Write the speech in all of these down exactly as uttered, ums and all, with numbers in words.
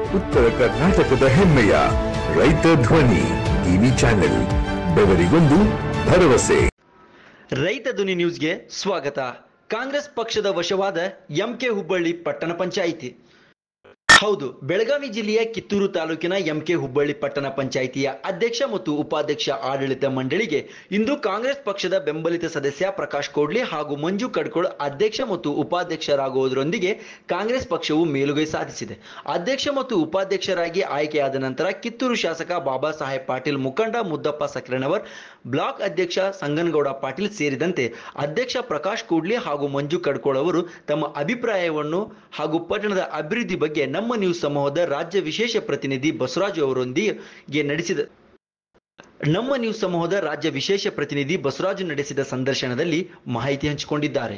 ಉತ್ತರ ಕರ್ನಾಟಕದ ಹೆಮ್ಮೆಯ ರೈತ ಧ್ವನಿ ಟಿವಿ ಚಾನೆಲ್, ಬೆವರಿಗೊಂದು ಭರವಸೆ. ರೈತ ಧ್ವನಿ ನ್ಯೂಸ್ಗೆ ಸ್ವಾಗತ. ಕಾಂಗ್ರೆಸ್ ಪಕ್ಷದ ವಶವಾದ ಎಂಕೆ ಹುಬ್ಬಳ್ಳಿ ಪಟ್ಟಣ ಪಂಚಾಯಿತಿ. ಹೌದು, ಬೆಳಗಾವಿ ಜಿಲ್ಲೆಯ ಕಿತ್ತೂರು ತಾಲೂಕಿನ ಎಂಕೆ ಹುಬ್ಬಳ್ಳಿ ಪಟ್ಟಣ ಪಂಚಾಯಿತಿಯ ಅಧ್ಯಕ್ಷ ಮತ್ತು ಉಪಾಧ್ಯಕ್ಷ ಆಡಳಿತ ಮಂಡಳಿಗೆ ಇಂದು ಕಾಂಗ್ರೆಸ್ ಪಕ್ಷದ ಬೆಂಬಲಿತ ಸದಸ್ಯ ಪ್ರಕಾಶ್ ಕೋಡ್ಲಿ ಹಾಗೂ ಮಂಜು ಕಡ್ಕೋಳ್ ಅಧ್ಯಕ್ಷ ಮತ್ತು ಉಪಾಧ್ಯಕ್ಷರಾಗುವುದರೊಂದಿಗೆ ಕಾಂಗ್ರೆಸ್ ಪಕ್ಷವು ಮೇಲುಗೈ ಸಾಧಿಸಿದೆ. ಅಧ್ಯಕ್ಷ ಮತ್ತು ಉಪಾಧ್ಯಕ್ಷರಾಗಿ ಆಯ್ಕೆಯಾದ ನಂತರ ಕಿತ್ತೂರು ಶಾಸಕ ಬಾಬಾ ಸಾಹೇಬ್ ಪಾಟೀಲ್, ಮುಖಂಡ ಮುದ್ದಪ್ಪ ಸಕ್ರೆನವರ್, ಬ್ಲಾಕ್ ಅಧ್ಯಕ್ಷ ಸಂಗನಗೌಡ ಪಾಟೀಲ್ ಸೇರಿದಂತೆ ಅಧ್ಯಕ್ಷ ಪ್ರಕಾಶ್ ಕೋಡ್ಲಿ ಹಾಗೂ ಮಂಜು ಕಡ್ಕೋಳ್ ಅವರು ತಮ್ಮ ಅಭಿಪ್ರಾಯವನ್ನು ಹಾಗೂ ಪಟ್ಟಣದ ಅಭಿವೃದ್ಧಿ ಬಗ್ಗೆ ನಮ್ಮ ನ್ಯೂಸ್ ಸಮೂಹದ ರಾಜ್ಯ ವಿಶೇಷ ಪ್ರತಿನಿಧಿ ಬಸವರಾಜು ಅವರೊಂದಿಗೆ ನಡೆಸಿದ ನಮ್ಮ ನ್ಯೂಸ್ ಸಮೂಹದ ರಾಜ್ಯ ವಿಶೇಷ ಪ್ರತಿನಿಧಿ ಬಸವರಾಜು ನಡೆಸಿದ ಸಂದರ್ಶನದಲ್ಲಿ ಮಾಹಿತಿ ಹಂಚಿಕೊಂಡಿದ್ದಾರೆ.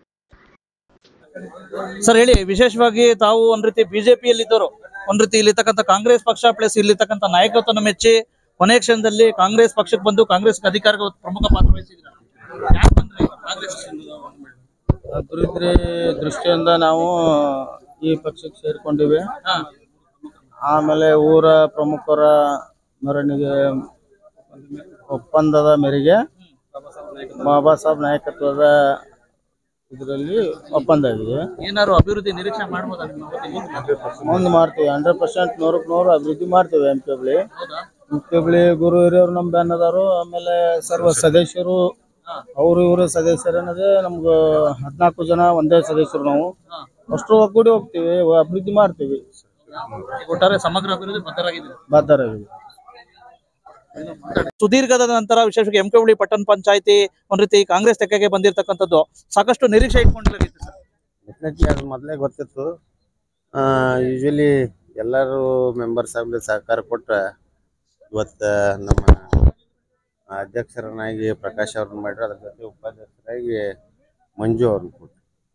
ಸರ್ ಹೇಳಿ, ವಿಶೇಷವಾಗಿ ತಾವು ಒಂದ್ ರೀತಿ ಬಿಜೆಪಿಯಲ್ಲಿ ಇದ್ದವರು, ಒಂದ್ ರೀತಿ ಇಲ್ಲಿರ್ತಕ್ಕಂಥ ಕಾಂಗ್ರೆಸ್ ಪಕ್ಷ ಪ್ಲಸ್ ಇಲ್ಲಿರ್ತಕ್ಕಂಥ ನಾಯಕತ್ವವನ್ನು ಮೆಚ್ಚಿ ಕೊನೆ ಕ್ಷಣದಲ್ಲಿ ಕಾಂಗ್ರೆಸ್ ಪಕ್ಷಕ್ಕೆ ಬಂದು ಕಾಂಗ್ರೆಸ್ ಅಧಿಕಾರಕ್ಕೆ ಪ್ರಮುಖ ಪಾತ್ರ ವಹಿಸಿದ್ರು. ಯಾಕೆ ಬಂದ್ರಿ ಕಾಂಗ್ರೆಸ್? ಅಭಿವೃದ್ಧಿ ದೃಷ್ಟಿಯಿಂದ ನಾವು ಈ ಪಕ್ಷಕ್ಕೆ ಸೇರ್ಕೊಂಡಿವಿ. ಆಮೇಲೆ ಊರ ಪ್ರಮುಖರ ಮೆರವಣಿಗೆ ಒಪ್ಪಂದದ ಮೇರೆಗೆ ಬಾಬಾ ಸಾಹೇಬ್ ನಾಯಕತ್ವದ ಇದರಲ್ಲಿ ಒಪ್ಪಂದ ಆಗಿದೆ. ಏನಾದ್ರು ಅಭಿವೃದ್ಧಿ ನಿರೀಕ್ಷೆ ಮಾಡ್ಬೋದಾ? ಮುಂದೆ ಮಾಡ್ತೀವಿ, ಹಂಡ್ರೆಡ್ ಪರ್ಸೆಂಟ್ ನೂರಕ್ಕೆ ನೂರು ಅಭಿವೃದ್ಧಿ ಮಾಡ್ತೀವಿ. M P Hubli M P Hubli ಗುರು ಹಿರಿಯರು ನಮ್ಮ ಬೆನ್ನದಾರು. ಆಮೇಲೆ ಸರ್ವ ಸದಸ್ಯರು ಅವರು ಇವರು ಸದಸ್ಯರನ್ನದೇ ನಮ್ಗೆ ಹದಿನಾಲ್ಕು ಜನ ಒಂದೇ ಸದಸ್ಯರು. ನಾವು ಅಷ್ಟು ಒಗ್ಗೂಡಿ ಹೋಗ್ತೀವಿ, ಅಭಿವೃದ್ಧಿ ಮಾಡ್ತೀವಿ. ಒಟ್ಟಾರೆ ಸಮಗ್ರ ಅಭಿವೃದ್ಧಿ ಬದ್ಧರಾಗಿದೆ ಬದ್ಧರಾಗಿದೆ. ಸುದೀರ್ಘದ ನಂತರ ವಿಶೇಷವಾಗಿ ಎಂ ಕೆ ಹುಬ್ಳಿ ಪಟ್ಟಣ ಪಂಚಾಯತಿ ಒಂದ್ ರೀತಿ ಕಾಂಗ್ರೆಸ್ ತೆಕ್ಕೆಗೆ ಬಂದಿರತಕ್ಕಂಥದ್ದು ಸಾಕಷ್ಟು ನಿರೀಕ್ಷೆ ಇಟ್ಕೊಂಡಿರಲಿತ್ತು ಸರ್. ಡೆಫಿನೆಟ್ಲಿ ಅದು ಮೊದಲೇ ಗೊತ್ತಿತ್ತು. ಯೂಶಲಿ ಎಲ್ಲರೂ ಮೆಂಬರ್ಸ್ ಆಗಲಿ ಸಹಕಾರ ಕೊಟ್ಟರೆ ಇವತ್ತು ನಮ್ಮ ಅಧ್ಯಕ್ಷರನ್ನಾಗಿ ಪ್ರಕಾಶ್ ಅವ್ರನ್ನ ಮಾಡಿದ್ರು, ಅದ್ರ ಜೊತೆ ಉಪಾಧ್ಯಕ್ಷರಾಗಿ ಮಂಜು ಅವ್ರನ್ನ ಕೊಟ್ಟರು.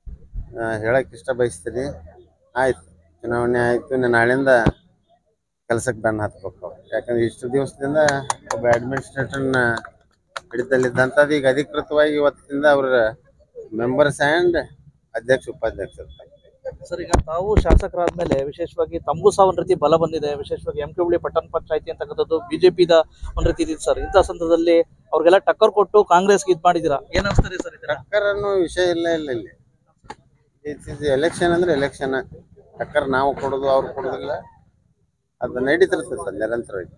ಹೇಳಕ್ಕೆ ಇಷ್ಟ ಬಯಸ್ತೀನಿ. ಆಯ್ತು, ಚುನಾವಣೆ ಆಯಿತು, ನಾಳೆಯಿಂದ ಕೆಲಸಕ್ಕೆ ಬೆನ್ನು ಹತ್ಬೇಕು. ಯಾಕಂದ್ರೆ ಇಷ್ಟು ದಿವಸದಿಂದ ಒಬ್ಬ ಅಡ್ಮಿನಿಸ್ಟ್ರೇಟರ್ನ ಹಿಡಿತಲ್ಲಿದ್ದಂಥದ್ದು ಈಗ ಅಧಿಕೃತವಾಗಿ ಇವತ್ತಿಂದ ಅವ್ರ ಮೆಂಬರ್ಸ್ ಆ್ಯಂಡ್ ಅಧ್ಯಕ್ಷ ಉಪಾಧ್ಯಕ್ಷರು. ಸರ್, ಈಗ ತಾವು ಶಾಸಕರಾದ್ಮೇಲೆ ವಿಶೇಷವಾಗಿ ತಮಗೂ ಸಹ ಒಂದ್ ರೀತಿ ಬಲ ಬಂದಿದೆ. ವಿಶೇಷವಾಗಿ ಎಂ ಕೆ ಹುಬ್ಳಿ ಪಟ್ಟಣ ಪಂಚಾಯತಿ ಅಂತಕ್ಕಂಥದ್ದು ಬಿಜೆಪಿದ ಒಂದ್ ರೀತಿ ಇದೆ ಸರ್. ಇಂಥ ಸಂದರ್ಭದಲ್ಲಿ ಅವ್ರಿಗೆಲ್ಲ ಟಕ್ಕರ್ ಕೊಟ್ಟು ಕಾಂಗ್ರೆಸ್ಗೆ ಇದ್ ಮಾಡಿದಿರಾ, ಏನ್ ಅನ್ಸ್ತಾರೆ ಸರ್? ಟಕ್ಕರ್ ಅನ್ನೋ ವಿಷಯ ಇಲ್ಲ ಇಲ್ಲ ಇಲ್ಲಿ. ಎಲೆಕ್ಷನ್ ಅಂದ್ರೆ ಎಲೆಕ್ಷನ್, ಟಕ್ಕರ್ ನಾವು ಕೊಡೋದು ಅವ್ರು ಕೊಡೋದಿಲ್ಲ, ಅದು ನಡೀತಿರ್ತದೆ ಸರ್ ನಿರಂತರವಾಗಿ.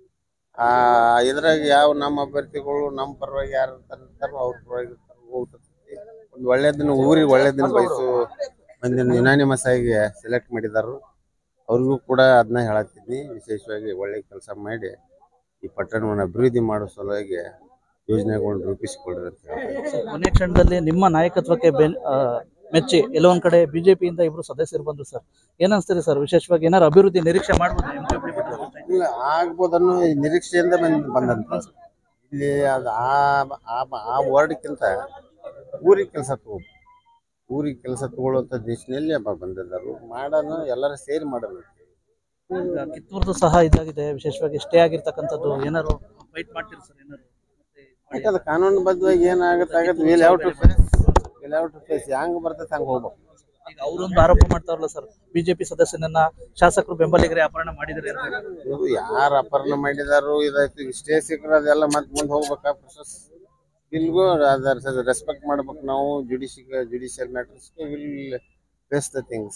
ಆ ಇದ್ರಾಗ ಯಾವ ನಮ್ಮ ಅಭ್ಯರ್ಥಿಗಳು ನಮ್ಮ ಪರವಾಗಿ ಯಾರು ಇರ್ತಾರೋ ಅವ್ರ ಪರವಾಗಿ ಹೋಗ್ತಿರ್ತೈತಿ. ಒಂದು ಒಳ್ಳೇದನ್ನ ಊರಿಗೆ ಒಳ್ಳೇದನ್ನ ಬಯಸು ಮಂದಿನ ಯುನಾನಿಮಸ್ ಆಗಿ ಸೆಲೆಕ್ಟ್ ಮಾಡಿದಾರು. ಅವ್ರಿಗೂ ಕೂಡ ಅದನ್ನ ಹೇಳತ್ತಿದ್ನಿ, ವಿಶೇಷವಾಗಿ ಒಳ್ಳೆ ಕೆಲಸ ಮಾಡಿ ಈ ಪಟ್ಟಣವನ್ನು ಅಭಿವೃದ್ಧಿ ಮಾಡೋ ಸಲುವಾಗಿ ಯೋಜನೆಗಳನ್ನು ರೂಪಿಸಿಕೊಳ್ಳಿ ಅಂತ ಹೇಳ್ತಾರೆ. ಕೊನೆ ಕ್ಷಣದಲ್ಲಿ ನಿಮ್ಮ ನಾಯಕತ್ವಕ್ಕೆ ಬೆನ್ ಮೆಚ್ಚಿ ಎಲ್ಲೊಂದ್ ಕಡೆ ಬಿಜೆಪಿಯಿಂದ ಇಬ್ರು ಸದಸ್ಯರು ಬಂದ್ರು ಸರ್, ಏನ್ ಅನ್ಸ್ತೀರಿ ಸರ್? ವಿಶೇಷವಾಗಿ ಏನಾದ್ರು ಅಭಿವೃದ್ಧಿ ನಿರೀಕ್ಷೆ ಮಾಡ್ಬೋದು? ಇಲ್ಲ, ಆಗ್ಬೋದನ್ನು ನಿರೀಕ್ಷೆಯಿಂದ ಬಂದ್ ಬಂದಂತ ಇಲ್ಲಿ ಅದು ಆ ವಾರ್ಡ್ಕ್ಕಿಂತ ಊರಿಗೆ ಕೆಲಸ ತಗೋಬೇಕು. ಊರಿಗೆ ಕೆಲಸ ತಗೊಳ್ಳುವಂಥ ದಿಶೆಯಲ್ಲಿ ಹಬ್ಬ ಬಂದಿದ್ದರು. ಮಾಡೋಣ, ಎಲ್ಲರೂ ಸೇರಿ ಮಾಡೋಣ. ಕಿತ್ತೂರ್ದು ಸಹ ಇದಾಗಿದೆ, ವಿಶೇಷವಾಗಿ ಸ್ಟೇ ಆಗಿರ್ತಕ್ಕಂಥದ್ದು. ಏನಾದ್ರು ಫೈಟ್ ಮಾಡ್ತೀರಿ ಸರ್? ಏನಾದ್ರು ಯಾಕಂದ್ರೆ ಕಾನೂನು ಬದ್ಧವಾಗಿ ಏನಾಗುತ್ತೆ ಆಗತ್ತೆ. Will have to face will have to face ಹೆಂಗೆ ಬರ್ತೈತೆ ಹಂಗೆ ಹೋಗ್ಬೇಕು. ಈಗ ಅವರೊಂದು ಆರೋಪ ಮಾಡ್ತಾರಲ್ಲ ಸರ್, ಬಿಜೆಪಿ ಸದಸ್ಯನನ್ನ ಶಾಸಕರು ಬೆಂಬಲಿಗರೇ ಅಪಹರಣ ಮಾಡಿದರೆ. ಇದು ಯಾರು ಅಪಹರಣ ಮಾಡಿದಾರು ಇದಾಯ್ತು, ಇಷ್ಟೇ ಸಿಕ್ಕರೆ ಅದೆಲ್ಲ ಮತ್ತೆ ಮುಂದೆ ಹೋಗ್ಬೇಕಾ ಪ್ರೊಸೆಸ್. ಇಲ್ಗೂ ಅದರ ರೆಸ್ಪೆಕ್ಟ್ ಮಾಡ್ಬೇಕು ನಾವು. ಜುಡಿಷಿ ಜುಡಿಷಿಯಲ್ ಮ್ಯಾಟರ್ಸ್ಗೆ ವಿಲ್ ಫೇಸ್ ದ ಥಿಂಗ್ಸ್.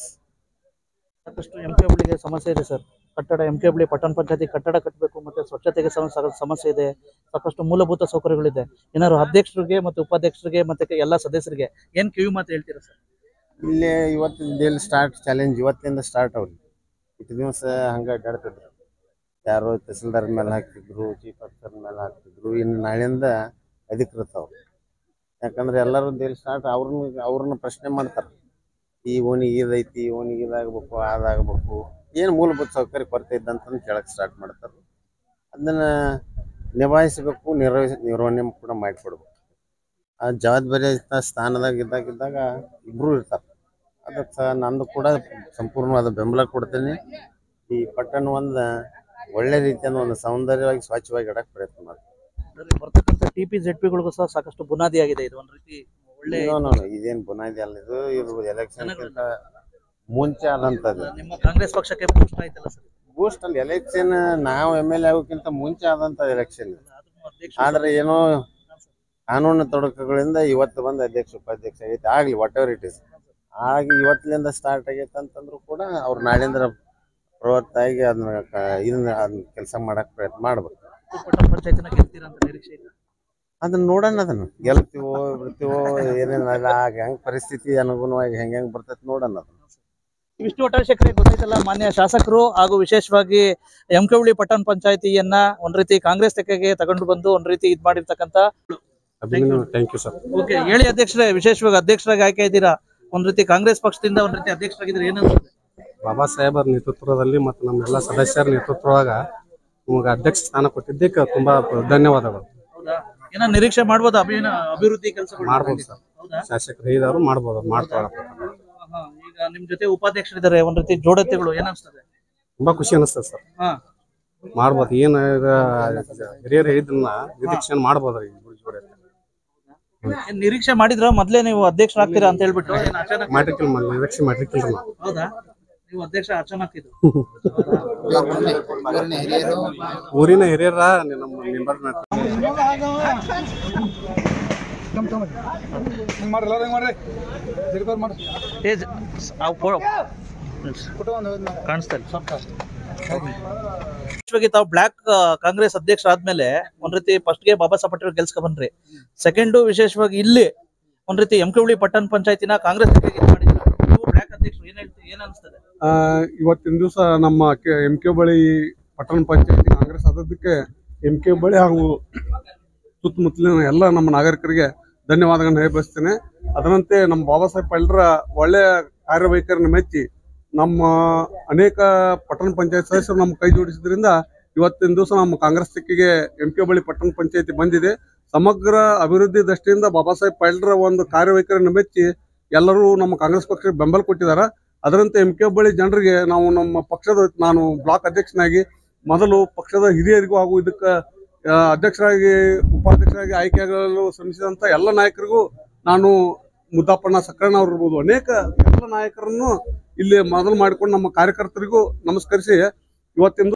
ಸಾಕಷ್ಟು ಎಂ ಕೆ ಹುಬ್ಳಿಗೆ ಸಮಸ್ಯೆ ಇದೆ ಸರ್. ಕಟ್ಟಡ ಎಂ ಕೆ ಹುಬ್ಳಿ ಪಟ್ಟಣ ಪಂಚಾಯತಿ ಕಟ್ಟಡ ಕಟ್ಟಬೇಕು, ಮತ್ತೆ ಸ್ವಚ್ಛತೆಗೆ ಸಮಸ್ಯೆ ಇದೆ, ಸಾಕಷ್ಟು ಮೂಲಭೂತ ಸೌಕರ್ಯಗಳಿದೆ. ಏನಾದ್ರು ಅಧ್ಯಕ್ಷರಿಗೆ ಮತ್ತು ಉಪಾಧ್ಯಕ್ಷರಿಗೆ ಮತ್ತೆ ಎಲ್ಲ ಸದಸ್ಯರಿಗೆ ಏನ್ ಕಿವಿ ಮಾತು ಹೇಳ್ತೀರಾ ಸರ್? ಇಲ್ಲಿ ಇವತ್ತಿನ ಡೇಲಿ ಸ್ಟಾರ್ಟ್ ಚಾಲೆಂಜ್ ಇವತ್ತಿಂದ ಸ್ಟಾರ್ಟ್. ಅವ್ರಿಗೆ ಇಷ್ಟು ದಿವಸ ಹಂಗೆ ಅಡ್ಡಾಡ್ತಿದ್ರು, ಯಾರೋ ತಹಸೀಲ್ದಾರ್ ಮೇಲೆ ಹಾಕ್ತಿದ್ರು, ಚೀಫ್ ಆಫೀಸರ್ ಮೇಲೆ ಹಾಕ್ತಿದ್ರು. ಇನ್ನು ನಾಳೆಯಿಂದ ಅಧಿಕೃತ ಅವ್ರು. ಯಾಕಂದ್ರೆ ಎಲ್ಲರೂ ಡೇಲಿ ಸ್ಟಾರ್ಟ್ ಅವ್ರನ್ನ ಅವ್ರನ್ನ ಪ್ರಶ್ನೆ ಮಾಡ್ತಾರೆ. ಈ ಓಣಿಗೆ ಇದೈತಿ, ಈ ಓಣಿಗೆ ಇದಾಗಬೇಕು, ಅದಾಗಬೇಕು, ಏನು ಮೂಲಭೂತ ಸೌಕರ್ಯ ಕೊರತೆ ಇದ್ದಂತ ಕೇಳಕ್ಕೆ ಸ್ಟಾರ್ಟ್ ಮಾಡ್ತಾರೆ. ಅದನ್ನು ನಿಭಾಯಿಸಬೇಕು, ನಿರ್ವಹಿಸ ನಿರ್ವಹಣೆ ಕೂಡ ಮಾಡಿಕೊಡ್ಬೇಕು. ಆ ಜವಾಬ್ದಾರಿ ಸ್ಥಾನದಾಗ ಇದ್ದಾಗಿದ್ದಾಗ ಇಬ್ಬರು ಇರ್ತಾರೆ. ಅದಕ್ಕೆ ನಂದು ಕೂಡ ಸಂಪೂರ್ಣವಾದ ಬೆಂಬಲ ಕೊಡ್ತೀನಿ. ಈ ಪಟ್ಟಣ ಒಂದು ಒಳ್ಳೆ ರೀತಿಯಿಂದ ಒಂದು ಸೌಂದರ್ಯವಾಗಿ ಸ್ವಚ್ಛವಾಗಿ ಇಡಕ್ಕೆ ಪ್ರಯತ್ನ ಮಾಡ್ತೀನಿ. ಬರ್ತಕ್ಕಂಥ ಟಿ ಪಿ ಜೆಡ್ ಪಿಗಳಿಗೂ ಸಹ ಸಾಕಷ್ಟು ಬುನಾದಿ ಆಗಿದೆ. ಇದು ಒಂದು ರೀತಿ ಒಳ್ಳೆ ಇದೇನು ಬುನಾದಿ ಅಲ್ಲ, ಇದು ಇದು ಎಲೆಕ್ಷನ್ ಮುಂಚೆ ಆದಂತದ್ದು. ನಿಮ್ಮ ಕಾಂಗ್ರೆಸ್ ಪಕ್ಷಕ್ಕೆ ಬೂಸ್ಟ್ ಆಯ್ತಲ್ಲ ಸರ್? ಬೂಸ್ಟ್ ಅಲ್ಲಿ ಎಲೆಕ್ಷನ್ ನಾವು ಎಮ್ ಎಲ್ ಎ ಆಗೋಕ್ಕಿಂತ ಮುಂಚೆ ಆದಂತ ಎಲೆಕ್ಷನ್. ಆದ್ರೆ ಏನೋ ಕಾನೂನು ತೊಡಕುಗಳಿಂದ ಇವತ್ತು ಬಂದು ಅಧ್ಯಕ್ಷ ಉಪಾಧ್ಯಕ್ಷ ಆಗೈತೆ. ಆಗ್ಲಿ ವಾಟ್ ಎವರ್ ಇಟ್ ಇಸ್ ಆಗಿ ಇವತ್ತಿನಿಂದ ಸ್ಟಾರ್ಟ್ ಆಗೈತೆ ಅಂತಂದ್ರು ಕೂಡ ಅವ್ರು ನಾಳಿಂದ ಪ್ರವೃತ್ತ ಆಗಿ ಅದನ್ನ ಇದನ್ನ ಅದನ್ನ ಕೆಲಸ ಮಾಡಕ್ ಪ್ರಯತ್ನ ಮಾಡ್ಬೇಕು. ಪಟ್ಟಣ ಪಂಚಾಯತ್ನ ಗೆಲ್ತೀರಾ ಅಂತ ನಿರೀಕ್ಷೆ ಇದೆ? ಅದನ್ನ ನೋಡೋಣ, ಅದನ್ನ ಗೆಲ್ತೀವೋ ಬಿಡ್ತೀವೋ ಏನೇನು ಆಗ ಹೆಂಗ್ ಪರಿಸ್ಥಿತಿ ಅನುಗುಣವಾಗಿ ಹೆಂಗ್ ಹೆಂಗ್ ಬರ್ತೈತಿ ನೋಡೋಣ. ಅದನ್ನ ವಿಷ್ಣು ವಟಾಶೇಖರ್ ಗೊತ್ತೈತಲ್ಲ, ಮಾನ್ಯ ಶಾಸಕರು ಹಾಗೂ ವಿಶೇಷವಾಗಿ ಯಮಕವಳ್ಳಿ ಪಟ್ಟಣ ಪಂಚಾಯತಿಯನ್ನ ಒಂದ್ ರೀತಿ ಕಾಂಗ್ರೆಸ್ ತೆಕ್ಕೆಗೆ ತಗೊಂಡು ಬಂದು ಒಂದ್ ರೀತಿ ಇದ್ ಮಾಡಿರ್ತಕ್ಕಂತ. Thank you sir. ಓಕೆ, ಹೇಳಿ ಅಧ್ಯಕ್ಷರೇ, ವಿಶೇಷವಾಗಿ ಅಧ್ಯಕ್ಷರಾಗಿ ಆಯ್ಕೆ ಇದ್ದೀರಾ, ಒಂದ್ ರೀತಿ ಕಾಂಗ್ರೆಸ್ ಪಕ್ಷದಿಂದ ಒಂದ್ ರೀತಿ ಅಧ್ಯಕ್ಷರಾಗಿದ್ರೆ ಏನನ್ಸುತ್ತೆ? ಬಾಬಾ ಸಾಹೇಬರ ನೇತೃತ್ವದಲ್ಲಿ ಮತ್ತು ನಮ್ಮೆಲ್ಲ ಸದಸ್ಯರ ನೇತೃತ್ವದಾಗ ನಮಗೆ ಅಧ್ಯಕ್ಷ ಸ್ಥಾನ ಕೊಟ್ಟಿದ್ದಕ್ಕೆ ತುಂಬಾ ಧನ್ಯವಾದಗಳು. ಹೌದಾ? ಏನೋ ನಿರೀಕ್ಷೆ ಮಾಡ್ಬೋದು ಅಭಿನ ಅಭಿವೃದ್ಧಿ ಕೆಲಸಗಳು ಮಾಡ್ಬೋದು ಸರ್. ಶಾಸಕರು ಇದಾರು ಮಾಡ್ಬೋದು, ಮಾಡ್ತಾರೆ. ಈಗ ನಿಮ್ ಜೊತೆ ಉಪಾಧ್ಯಕ್ಷರಿದ್ದಾರೆ, ಒಂದ್ ರೀತಿ ಜೋಡತೆಗಳು ಏನಿಸ್ತದೆ? ತುಂಬಾ ಖುಷಿ ಅನಿಸ್ತದೆ ಸರ್. ಹಾ, ಮಾಡ್ಬೋದು. ಏನ್ ಹಿರಿಯರು ಹೇಳಿದ್ರನ್ನ ನಿರೀಕ್ಷೆ ಮಾಡ್ಬೋದ್ರಿ. ಏನ್ ನಿರೀಕ್ಷೆ ಮಾಡಿದ್ರ ಮೊದ್ಲೇ ನೀವು ಅಧ್ಯಕ್ಷರಾಗ್ತೀರಾ ಅಂತ ಹೇಳ್ಬಿಟ್ಟು? ಏನ್ ಅಚಾನಕ್ ಮಾಡಿರ್ಕಿಲ್ ನಿರೀಕ್ಷೆ ಮಾಡಿರ್ಕಿಲ್ರಿ ನಾವು. ಹೌದಾ? ನೀವು ಅಧ್ಯಕ್ಷ ಅಚಾನಕ್ ಇದು ಊರಿನ ಹಿರಿಯರ ನಮ್ಮ ಮೆಂಬರ್ ತಾವು ಬ್ಲಾಕ್ ಕಾಂಗ್ರೆಸ್ ಅಧ್ಯಕ್ಷ ಆದ್ಮೇಲೆ ಒಂದ್ ರೀತಿ ಫಸ್ಟ್ ಗೆ ಬಾಬಾ ಸಾಹೇಬ್ ಪಟೇಲ್ ಗೆಲ್ಸ್ಕೊ ಬಂದ್ರಿ. ಸೆಕೆಂಡ್ ವಿಶೇಷವಾಗಿ ಇಲ್ಲಿ ಒಂದ್ ರೀತಿ ಯಮಕವಳ್ಳಿ ಪಟ್ಟಣ ಪಂಚಾಯತಿನ ಕಾಂಗ್ರೆಸ್ ಬ್ಲಾಕ್ ಅಧ್ಯಕ್ಷರು ಏನ್ ಹೇಳ್ತೀವಿ, ಏನ್ ಅನ್ಸ್ತದೆ? ಇವತ್ತಿನ ದಿವಸ ನಮ್ಮ ಎಂ ಕೆ ಬಳಿ ಪಟ್ಟಣ ಪಂಚಾಯತಿ ಕಾಂಗ್ರೆಸ್ ಆದದಕ್ಕೆ ಎಂ ಕೆ ಬಳಿ ಹಾಗೂ ಸುತ್ತಮುತ್ತಲಿನ ಎಲ್ಲ ನಮ್ಮ ನಾಗರಿಕರಿಗೆ ಧನ್ಯವಾದಗಳನ್ನ ಹೇಳಬಯಸ್ತೇನೆ. ಅದರಂತೆ ನಮ್ಮ ಬಾಬಾ ಸಾಹೇಬ್ ಪಟೇಲ್ರ ಒಳ್ಳೆಯ ಕಾರ್ಯವೈಖರಿಯನ್ನು ಮೆಚ್ಚಿ ನಮ್ಮ ಅನೇಕ ಪಟ್ಟಣ ಪಂಚಾಯತ್ ಸದಸ್ಯರು ನಮ್ಮ ಕೈ ಜೋಡಿಸಿದ್ರಿಂದ ಇವತ್ತಿನ ದಿವಸ ನಮ್ಮ ಕಾಂಗ್ರೆಸ್ ತೆಕ್ಕೆಗೆ ಎಂ ಕೆ ಬಳಿ ಪಟ್ಟಣ ಪಂಚಾಯತಿ ಬಂದಿದೆ. ಸಮಗ್ರ ಅಭಿವೃದ್ಧಿ ದೃಷ್ಟಿಯಿಂದ ಬಾಬಾ ಸಾಹೇಬ್ ಪಟೇಲ್ರ ಒಂದು ಕಾರ್ಯವೈಖರಿಯನ್ನು ಮೆಚ್ಚಿ ಎಲ್ಲರೂ ನಮ್ಮ ಕಾಂಗ್ರೆಸ್ ಪಕ್ಷಕ್ಕೆ ಬೆಂಬಲ ಕೊಟ್ಟಿದ್ದಾರೆ. ಅದರಂತೆ ಎಂ ಕೆ ಬಳಿ ಜನರಿಗೆ ನಾವು ನಮ್ಮ ಪಕ್ಷದ ನಾನು ಬ್ಲಾಕ್ ಅಧ್ಯಕ್ಷನಾಗಿ ಮೊದಲು ಪಕ್ಷದ ಹಿರಿಯರಿಗೂ ಹಾಗೂ ಇದಕ್ಕೆ ಅಧ್ಯಕ್ಷರಾಗಿ ಉಪಾಧ್ಯಕ್ಷರಾಗಿ ಆಯ್ಕೆಯಾಗಲು ಶ್ರಮಿಸಿದಂಥ ಎಲ್ಲ ನಾಯಕರಿಗೂ ನಾನು ಮುದ್ದಪ್ಪಣ್ಣ ಸಕ್ಕಣ್ಣ ಅವ್ರು ಇರ್ಬೋದು ಅನೇಕ ಎಲ್ಲ ನಾಯಕರನ್ನು ಇಲ್ಲಿ ಮೊದಲು ಮಾಡಿಕೊಂಡು ನಮ್ಮ ಕಾರ್ಯಕರ್ತರಿಗೂ ನಮಸ್ಕರಿಸಿ ಇವತ್ತಿಂದು